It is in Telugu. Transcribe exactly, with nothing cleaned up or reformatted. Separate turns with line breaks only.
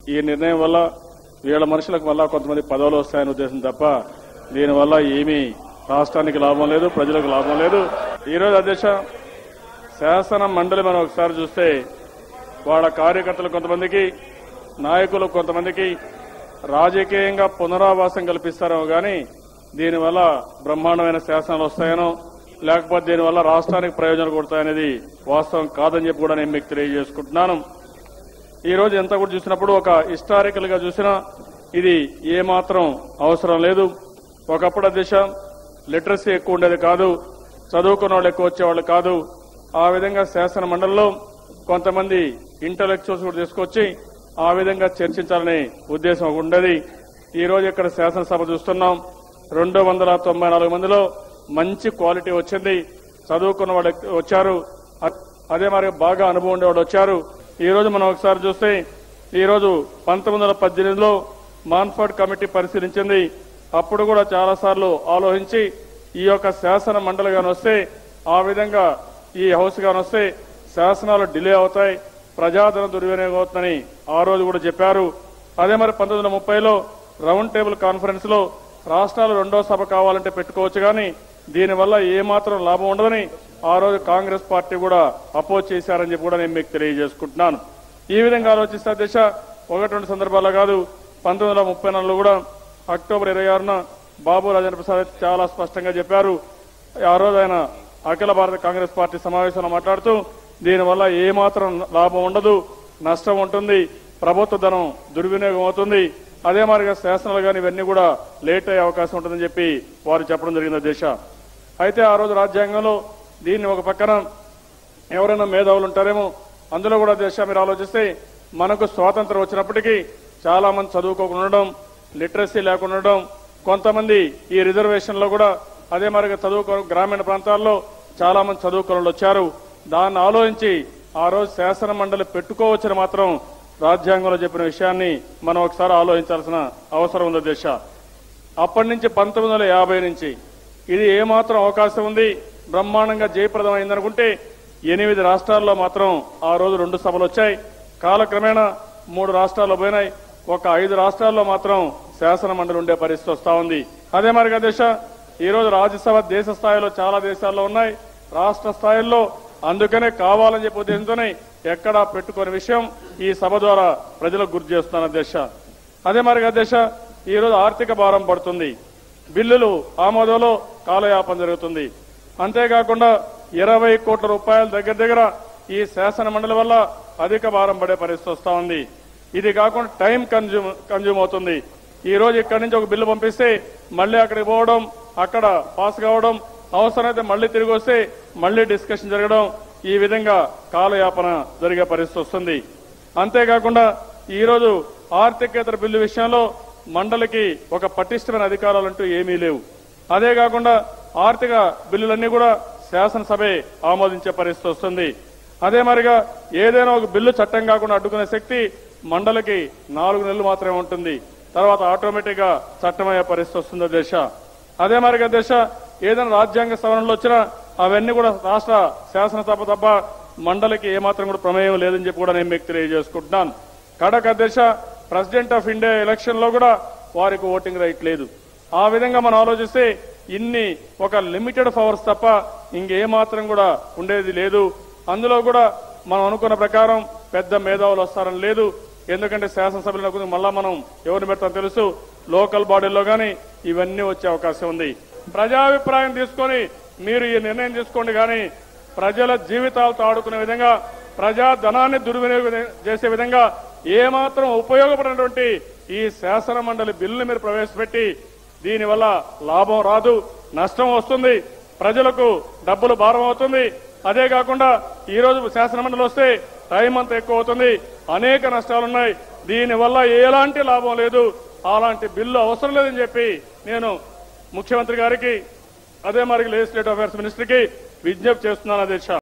ఈ నిర్ణయం వల్ల వీళ్ళ మనుషులకు వల్ల కొంతమంది పదవులు వస్తాయనే ఉద్దేశం తప్ప దీనివల్ల ఏమీ రాష్ట్రానికి లాభం లేదు, ప్రజలకు లాభం లేదు. ఈరోజు అధ్యక్ష శాసన మండలి మనం ఒకసారి చూస్తే వాళ్ళ కార్యకర్తలు కొంతమందికి, నాయకులు కొంతమందికి రాజకీయంగా పునరావాసం కల్పిస్తారేమో కానీ దీనివల్ల బ్రహ్మాండమైన శాసనాలు వస్తాయనో లేకపోతే దీనివల్ల రాష్ట్రానికి ప్రయోజనాలు కొడతాయనేది వాస్తవం కాదని చెప్పి కూడా నేను మీకు తెలియజేసుకుంటున్నాను. ఈ రోజు ఎంత కూడా చూసినప్పుడు ఒక హిస్టారికల్ గా చూసినా ఇది ఏమాత్రం అవసరం లేదు. ఒకప్పుడు అధ్యక్ష లిటరసీ ఎక్కువ ఉండేది కాదు, చదువుకున్న వాళ్ళు ఎక్కువ వచ్చేవాళ్ళు కాదు. ఆ విధంగా శాసన మండలిలో కొంతమంది ఇంటలెక్చువల్స్ కూడా తీసుకొచ్చి ఆ విధంగా చర్చించాలనే ఉద్దేశం ఉండేది. ఈ రోజు ఇక్కడ శాసనసభ చూస్తున్నాం, రెండు వందల తొంభై నాలుగు మందిలో మంచి క్వాలిటీ వచ్చింది. చదువుకున్న వాళ్ళు వచ్చారు, అదే మరి బాగా అనుభవం ఉండేవాళ్ళు వచ్చారు. ఈ రోజు మనం ఒకసారి చూస్తే ఈ రోజు పంతొమ్మిది వందల పద్దెనిమిదిలో మాన్ఫర్డ్ కమిటీ పరిశీలించింది. అప్పుడు కూడా చాలా సార్లు ఆలోచించి ఈ యొక్క శాసన మండలి గాని వస్తే ఆ విధంగా ఈ హౌస్ గాని వస్తే శాసనాలు డిలే అవుతాయి, ప్రజాధనం దుర్వినియోగం అవుతుందని ఆ రోజు కూడా చెప్పారు. అదే మరి పంతొమ్మిది వందల ముప్పైలో రౌండ్ టేబుల్ కాన్ఫరెన్స్ లో రాష్ట్రాలు రెండో సభ కావాలంటే పెట్టుకోవచ్చు కానీ దీనివల్ల ఏమాత్రం లాభం ఉండదని ఆ రోజు కాంగ్రెస్ పార్టీ కూడా అపోజ్ చేశారని చెప్పి కూడా నేను మీకు తెలియజేసుకుంటున్నాను. ఈ విధంగా ఆలోచిస్తే అధ్యక్ష ఒకటి రెండు సందర్భాల్లో కాదు, పంతొమ్మిది వందల ముప్పై నాలుగులో కూడా అక్టోబర్ ఇరవై ఆరున బాబు రాజేంద్ర ప్రసాద్ చాలా స్పష్టంగా చెప్పారు. ఆ రోజు ఆయన అఖిల భారత కాంగ్రెస్ పార్టీ సమావేశంలో మాట్లాడుతూ దీనివల్ల ఏమాత్రం లాభం ఉండదు, నష్టం ఉంటుంది, ప్రభుత్వ ధనం దుర్వినియోగం అవుతుంది, అదే మాదిరిగా శాసనాలు కానీ ఇవన్నీ కూడా లేట్ అయ్యే అవకాశం ఉంటుందని చెప్పి వారు చెప్పడం జరిగింది అధ్యక్ష. అయితే ఆ రోజు రాజ్యాంగంలో దీన్ని ఒక పక్కన ఎవరైనా మేధావులు ఉంటారేమో, అందులో కూడా అధ్యక్ష మీరు ఆలోచిస్తే మనకు స్వాతంత్రం వచ్చినప్పటికీ చాలా మంది చదువుకోకుండా ఉండడం, లిటరసీ లేకుండా ఉండడం, కొంతమంది ఈ రిజర్వేషన్లో కూడా అదే మాదిరిగా చదువుకో గ్రామీణ ప్రాంతాల్లో చాలా మంది చదువుకోవాలి వచ్చారు. దాన్ని ఆలోచించి ఆ రోజు శాసన మండలి పెట్టుకోవచ్చని మాత్రం రాజ్యాంగంలో చెప్పిన విషయాన్ని మనం ఒకసారి ఆలోచించాల్సిన అవసరం ఉంది అధ్యక్ష. అప్పటి నుంచి పంతొమ్మిది వందల యాభై నుంచి ఇది ఏమాత్రం అవకాశం ఉంది, బ్రహ్మాండంగా జయప్రదం అయిందనుకుంటే ఎనిమిది రాష్ట్రాల్లో మాత్రం ఆ రోజు రెండు సభలు వచ్చాయి. కాలక్రమేణా మూడు రాష్ట్రాల్లో పోయినాయి, ఒక ఐదు రాష్ట్రాల్లో మాత్రం శాసన మండలి ఉండే పరిస్థితి వస్తా ఉంది. అదే మరి అధ్యక్ష ఈ రోజు రాజ్యసభ దేశ స్థాయిలో చాలా దేశాల్లో ఉన్నాయి, రాష్ట్ర స్థాయిల్లో అందుకనే కావాలని చెప్పే ఉద్దేశంతోనే ఎక్కడా పెట్టుకునే విషయం ఈ సభ ద్వారా ప్రజలకు గుర్తు చేస్తున్నాను అధ్యక్ష. అదే మరి అధ్యక్ష ఈ రోజు ఆర్థిక భారం పడుతుంది, బిల్లులు ఆమోదంలో కాలయాపన జరుగుతుంది. అంతేకాకుండా ఇరవై కోట్ల రూపాయల దగ్గర దగ్గర ఈ శాసన మండలి వల్ల అధిక భారం పడే పరిస్థితి వస్తా ఉంది. ఇది కాకుండా టైం కన్జ్యూమ్ కన్జ్యూమ్ అవుతుంది. ఈ రోజు ఇక్కడి నుంచి ఒక బిల్లు పంపిస్తే మళ్లీ అక్కడికి పోవడం, అక్కడ పాస్ కావడం, అవసరమైతే మళ్లీ తిరిగి వస్తే మళ్లీ డిస్కషన్ జరగడం, ఈ విధంగా కాలయాపన జరిగే పరిస్థితి వస్తుంది. అంతేకాకుండా ఈ రోజు ఆర్థికేతర బిల్లు విషయంలో మండలికి ఒక పటిష్టమైన అధికారాలంటూ ఏమీ లేవు. అదే కాకుండా ఆర్థిక బిల్లులన్నీ కూడా శాసనసభే ఆమోదించే పరిస్థితి వస్తుంది. అదే మరిగా ఏదైనా ఒక బిల్లు చట్టం కాకుండా అడ్డుకునే శక్తి మండలికి నాలుగు నెలలు మాత్రమే ఉంటుంది, తర్వాత ఆటోమేటిక్ గా చట్టమయ్యే పరిస్థితి వస్తుంది దేశ. అదే మరిగా దేశ ఏదైనా రాజ్యాంగ సవరణలు వచ్చినా అవన్నీ కూడా రాష్ట్ర శాసనసభ తప్ప మండలికి ఏమాత్రం కూడా ప్రమేయం లేదని చెప్పి కూడా నేను మీకు తెలియజేసుకుంటున్నాను. కడక అధ్యక్ష ప్రెసిడెంట్ ఆఫ్ ఇండియా ఎలక్షన్ లో కూడా వారికి ఓటింగ్ రైట్ లేదు. ఆ విధంగా మనం ఆలోచిస్తే ఇన్ని ఒక లిమిటెడ్ పవర్స్ తప్ప ఇంకేమాత్రం కూడా ఉండేది లేదు. అందులో కూడా మనం అనుకున్న ప్రకారం పెద్ద మేధావులు వస్తారని లేదు, ఎందుకంటే శాసనసభలో మళ్ళా మనం ఎవరిని పెడతాం తెలుసు, లోకల్ బాడీల్లో కానీ ఇవన్నీ వచ్చే అవకాశం ఉంది. ప్రజాభిప్రాయం తీసుకొని మీరు ఈ నిర్ణయం తీసుకోండి, కానీ ప్రజల జీవితాలతో ఆడుకునే విధంగా, ప్రజా ధనాన్ని దుర్వినియోగం చేసే విధంగా ఏమాత్రం ఉపయోగపడినటువంటి ఈ శాసన మండలి బిల్లుని మీరు ప్రవేశపెట్టి దీనివల్ల లాభం రాదు, నష్టం వస్తుంది, ప్రజలకు డబ్బులు భారం అవుతుంది. అదే కాకుండా ఈ రోజు శాసన మండలి వస్తే టైం అంతా ఎక్కువ అవుతుంది, అనేక నష్టాలున్నాయి, దీనివల్ల ఎలాంటి లాభం లేదు, అలాంటి బిల్లు అవసరం లేదని చెప్పి నేను ముఖ్యమంత్రి గారికి అదే మరి లెజిస్లేటివ్ అఫైర్స్ మినిస్టర్ కి విజ్ఞప్తి చేస్తున్నాను అధ్యక్ష.